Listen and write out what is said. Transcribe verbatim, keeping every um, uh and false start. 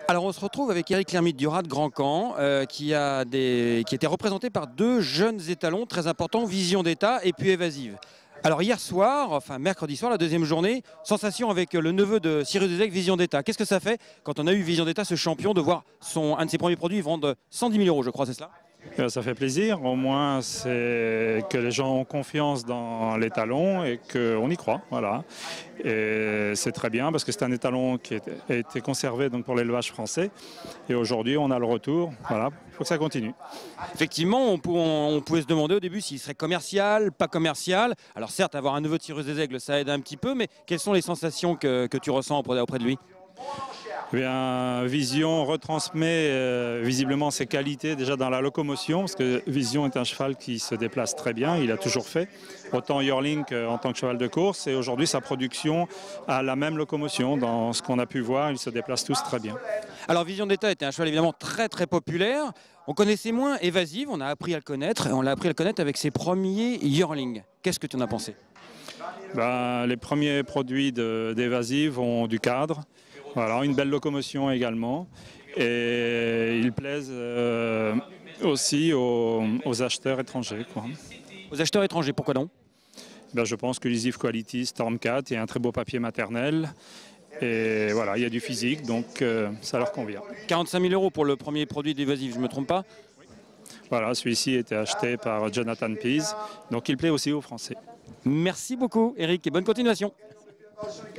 Alors on se retrouve avec Eric Lhermitte du Rad Grand Camp euh, qui, a des... qui était représenté par deux jeunes étalons très importants, Vision d'État et puis Évasive. Alors hier soir, enfin mercredi soir, la deuxième journée, sensation avec le neveu de Cyrus Desaigle, Vision d'État. Qu'est-ce que ça fait quand on a eu Vision d'État, ce champion, de voir son, un de ses premiers produits vendre cent dix mille euros, je crois, c'est cela? Ça fait plaisir, au moins c'est que les gens ont confiance dans l'étalon et qu'on y croit. Voilà. Et c'est très bien parce que c'est un étalon qui a été conservé donc, pour l'élevage français. Et aujourd'hui on a le retour, voilà, il faut que ça continue. Effectivement, on, on, on pouvait se demander au début s'il serait commercial, pas commercial. Alors certes, avoir un neveu de Cyrus Desaigle, ça aide un petit peu, mais quelles sont les sensations que, que tu ressens auprès, auprès de lui? Eh bien, Vision retransmet euh, visiblement ses qualités déjà dans la locomotion, parce que Vision est un cheval qui se déplace très bien, il a toujours fait, autant Yearling en tant que cheval de course, et aujourd'hui sa production a la même locomotion. Dans ce qu'on a pu voir, ils se déplacent tous très bien. Alors Vision d'État était un cheval évidemment très très populaire, on connaissait moins Évasive, on a appris à le connaître, et on l'a appris à le connaître avec ses premiers Yearling. Qu'est-ce que tu en as pensé? Ben, les premiers produits d'Évasive ont du cadre. Voilà, une belle locomotion également, et ils plaisent euh, aussi aux, aux acheteurs étrangers. Quoi. Aux acheteurs étrangers, pourquoi non? Ben, je pense que l'Easy Quality, Stormcat, il y a un très beau papier maternel, et voilà, il y a du physique, donc euh, ça leur convient. quarante-cinq mille euros pour le premier produit d'Évasive, je ne me trompe pas? Voilà, celui-ci a été acheté par Jonathan Pease, donc il plaît aussi aux Français. Merci beaucoup Eric et bonne continuation.